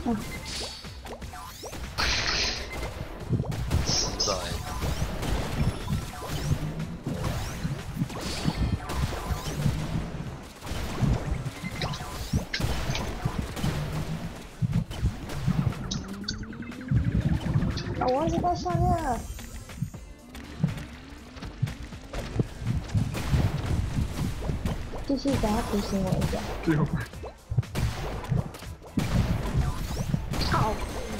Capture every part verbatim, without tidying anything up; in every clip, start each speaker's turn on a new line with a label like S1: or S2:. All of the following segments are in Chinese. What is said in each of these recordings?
S1: 嗯，
S2: 实在。
S1: 啊，我忘记带项链了。继续，等下提醒我一下。
S3: 对哦。
S1: 好。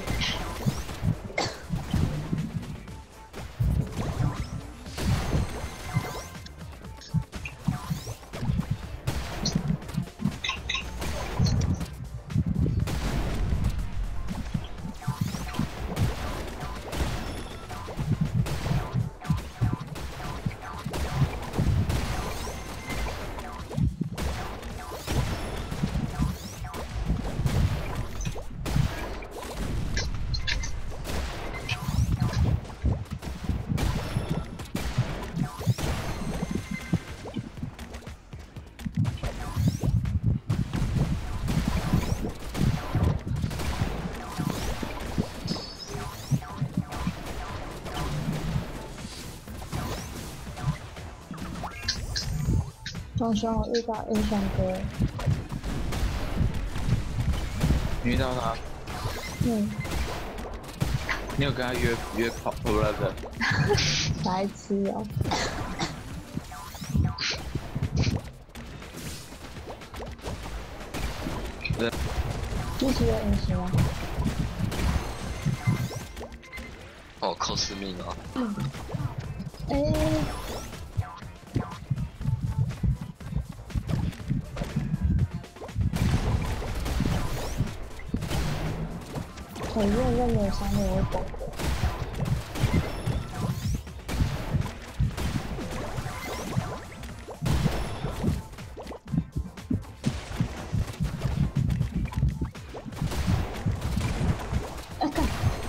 S1: 总算我遇到英雄哥。
S4: 你遇到他？
S1: 嗯。
S4: 你有跟他约约跑跑步的？
S1: 白痴哦。
S4: 对。
S1: 继续有隐形吗？
S2: 哦，扣死命啊！
S1: 嗯。哎、欸。很认真的上面我懂的。哎干！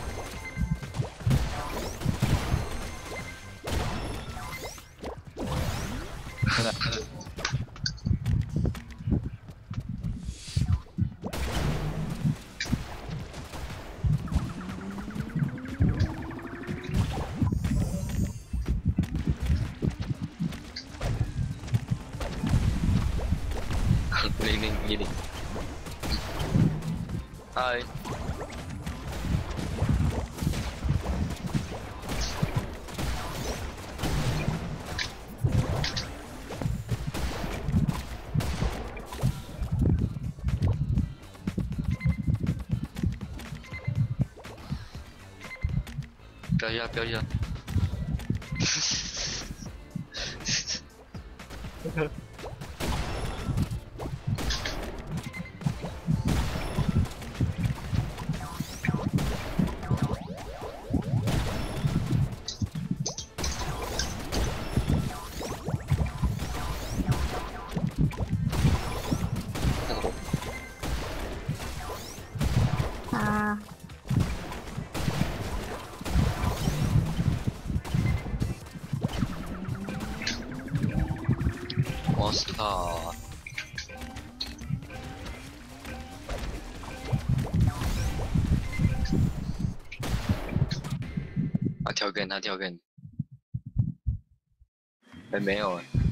S4: 真的。
S2: 零零一零，嗨，标一下，标一下。
S1: 啊！
S2: 我操！他跳跟他跳跟，哎没有哎。